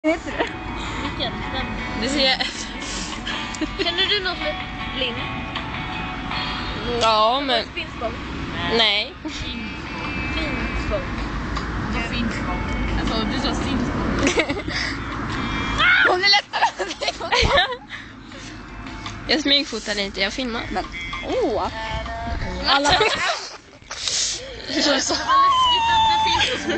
Vad heter du? Vilken? Det ser jag. Känner du någon som är blind? Ja, men... Finspång? Nej. Finspång. Finspång. Alltså, du sa Finspång. Hon är lättare. Jag smygfotade inte, jag filmar. Men, alla... Det var